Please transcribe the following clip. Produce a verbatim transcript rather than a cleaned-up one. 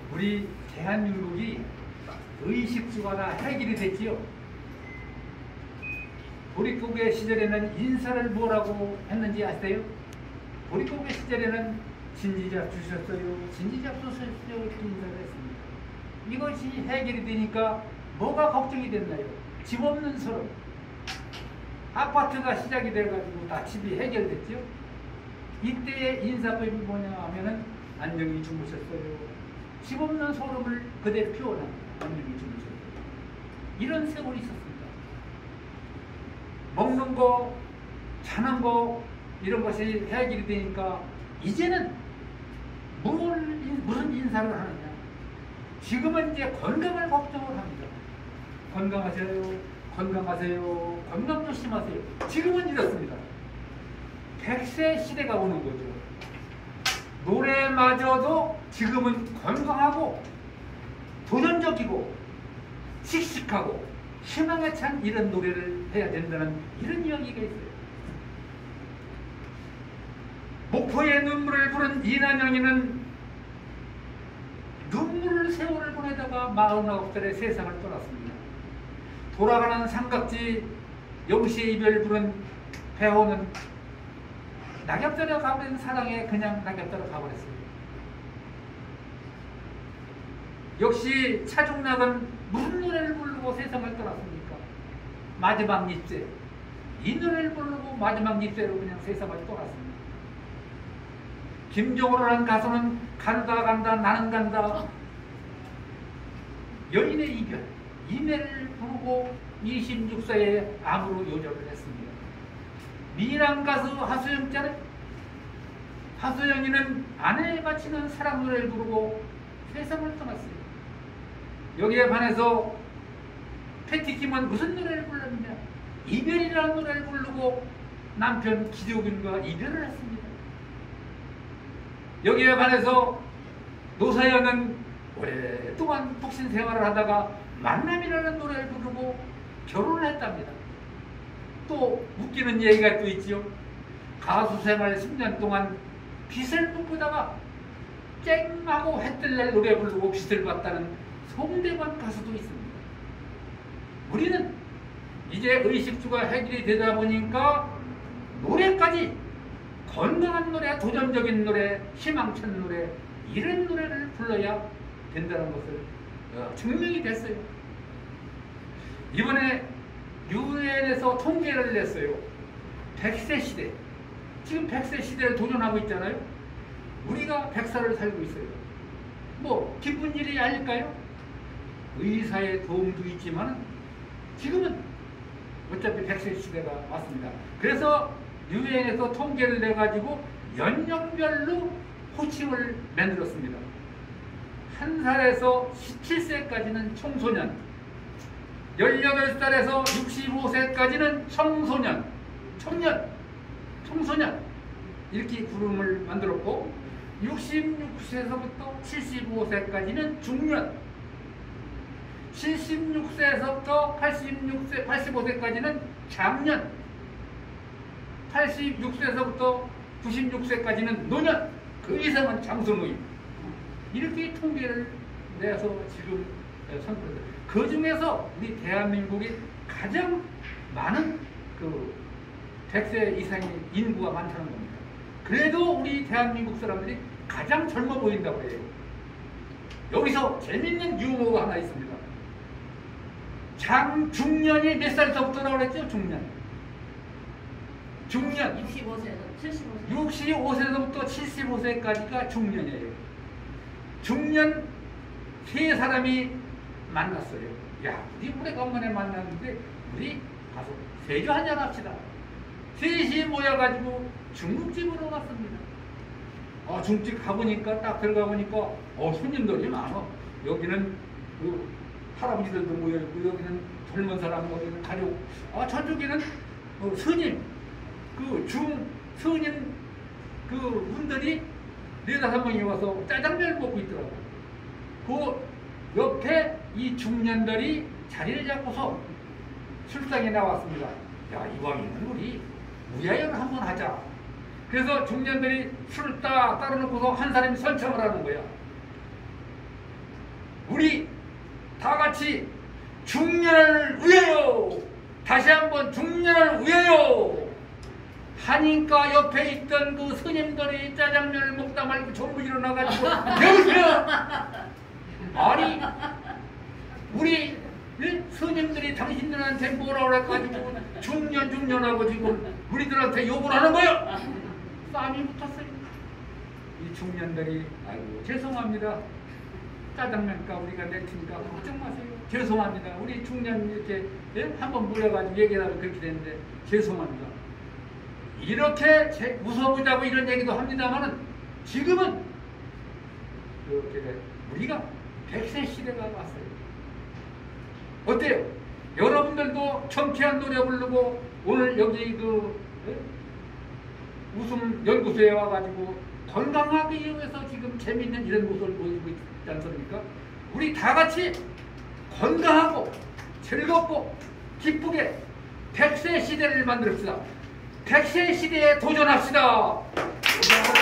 우리 대한민국이 의식주가 다 해결이 됐지요. 보릿고개 시절에는 인사를 뭐라고 했는지 아세요? 보릿고개 시절에는 진지잡 주셨어요, 진지잡 주셨어요 이렇게 인사를 했습니다. 이것이 해결이 되니까 뭐가 걱정이 됐나요? 집 없는 서름. 아파트가 시작이 돼가지고 다 집이 해결됐죠. 이때의 인사법이 뭐냐 하면은 안녕히 주무셨어요. 집 없는 소름을 그대로 표현합니다. 안녕히 주무셨어요. 이런 세월이 있었습니다. 먹는 거, 자는 거 이런 것이 해결이 되니까 이제는 뭘, 무슨 인사를 하느냐. 지금은 이제 건강을 걱정을 합니다. 건강하세요, 건강하세요, 건강 조심하세요. 지금은 이렇습니다. 백 세 시대가 오는 거죠. 노래마저도 지금은 건강하고 도전적이고 씩씩하고 희망에 찬 이런 노래를 해야 된다는 이런 이야기가 있어요. 목포의 눈물을 부른 이난영이는 눈물을 세월을 보내다가 마흔아홉 살에 세상을 떠났습니다. 돌아가는 삼각지 영시의 이별 부른 배호는 낙엽자로 가버린 사랑에 그냥 낙엽자로 가버렸어요. 역시 차중락은 무슨 노래를 부르고 세상을 떠났습니까? 마지막 잎새. 이 노래를 부르고 마지막 잎새로 그냥 세상을 떠났습니다. 김종호라는 가수는 간다 간다 나는 간다. 여인의 이별. 이 노래를 부르고 이십육 세에 암으로 요절을 했습니다. 미남 가수 하수영자는 하수영이는 아내에 바치는 사랑 노래를 부르고 세상을 떠났어요. 여기에 반해서 패티킴은 무슨 노래를 불렀느냐? 이별이라는 노래를 부르고 남편 기조균과 이별을 했습니다. 여기에 반해서 노사연은 오랫동안 독신 생활을 하다가 만남이라는 노래를 부르고 결혼을 했답니다. 또 웃기는 얘기가 또 있지요. 가수 생활 십 년 동안 빚을 붓다가 쨍하고 해 뜰 날 노래 부르고 빚을 봤다는 송대관 가수도 있습니다. 우리는 이제 의식주가 해결이 되다 보니까 노래까지 건강한 노래, 도전적인 노래, 희망찬 노래 이런 노래를 불러야 된다는 것을 증명이 됐어요. 이번에 유엔에서 통계를 냈어요. 백 세 시대. 지금 백 세 시대를 도전하고 있잖아요. 우리가 백 살을 살고 있어요. 뭐 기쁜 일이 아닐까요? 의사의 도움도 있지만 지금은 어차피 백 세 시대가 왔습니다. 그래서 유엔에서 통계를 내가지고 연령별로 호칭을 만들었습니다. 한 살에서 십칠 세까지는 청소년, 열여덟 살에서 육십오 세까지는 청소년, 청년, 청소년 이렇게 구름을 만들었고 육십육 세에서부터 칠십오 세까지는 중년, 칠십육 세에서부터 팔십육 세, 팔십오 세까지는 장년, 팔십육 세에서부터 구십육 세까지는 노년, 그 이상은 장성의 이렇게 통계를 내서 지금 선포했어요. 그 중에서 우리 대한민국이 가장 많은 그 백 세 이상의 인구가 많다는 겁니다. 그래도 우리 대한민국 사람들이 가장 젊어 보인다고 해요. 여기서 재밌는 유머가 하나 있습니다. 장중년이 몇 살서부터 나오랬죠? 중년. 중년. 육십오 세에서 칠십오 세. 육십오 세서부터 칠십오 세까지가 중년이에요. 중년 세 사람이 만났어요. 야, 우리 오래간만에 만났는데 우리 가서 세주 한잔 합시다. 셋이 모여가지고 중국집으로 갔습니다. 어, 중국집 가보니까 딱 들어가 보니까 어, 손님들이 많아. 여기는 그 할아버지들도 모여있고 여기는 젊은 사람, 여기는 가족. 아, 저쪽에는 어, 스님, 그 중 스님 그 분들이 네다섯 명이 와서 짜장면을 먹고 있더라고. 그 옆에 이 중년들이 자리를 잡고서 술상에 나왔습니다. 야, 이왕이면 우리 무야회를 한번 하자. 그래서 중년들이 술을 딱 따라놓고서 한 사람이 선창을 하는 거야. 우리 다 같이 중년을 위하여, 다시 한번 중년을 위하여. 하니까 옆에 있던 그 스님들이 짜장면을 먹다 말고 전부 일어나가지고 여보세요. 아니 우리 스님들이 당신들한테 뭐라 그래가지고 중년 중년하고 지금 우리들한테 욕을 하는 거야. 싸움이 붙었어요. 이 중년들이 아이고 죄송합니다. 짜장면가 우리가 낼 테니까 걱정 마세요. 죄송합니다. 우리 중년 이렇게 예? 한번 물어가지고 얘기하면 그렇게 되는데 죄송합니다. 이렇게 웃어보자고 이런 얘기도 합니다만은 지금은 이렇게 우리가 백 세 시대가 왔어요. 어때요? 여러분들도 청쾌한 노래 부르고 오늘 여기 그 예? 웃음 연구소에 와가지고 건강하기 위해서 지금 재미있는 이런 모습을 보이고 있지 않습니까? 우리 다 같이 건강하고 즐겁고 기쁘게 백 세 시대를 만들읍시다. 백 세 시대에 도전합시다.